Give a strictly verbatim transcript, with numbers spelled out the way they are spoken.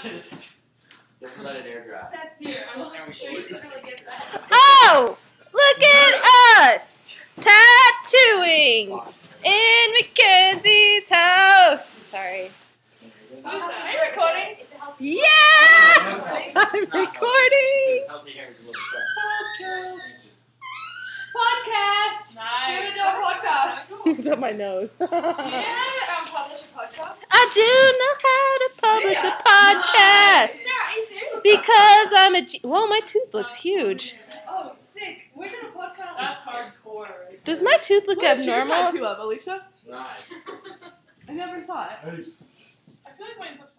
Don't let it air dry. That's beautiful. I'm sure you should really get that. Oh! Look at us! Tattooing! In Mackenzie's house! Sorry. Are you recording? Yeah! I'm recording! Podcast. Podcast! Nice. You're gonna do a podcast. It's on my nose. Do you know how to um, publish a podcast? I do know how to publish Yeah. a podcast. Sarah, are you serious? Because I'm a G- Whoa, my tooth looks huge. Oh, sick. We're gonna podcast. That's hardcore. Right? Does my tooth look What's your abnormal? tattoo of, Alicia? Nice. I never saw it. Nice. I feel like mine's upside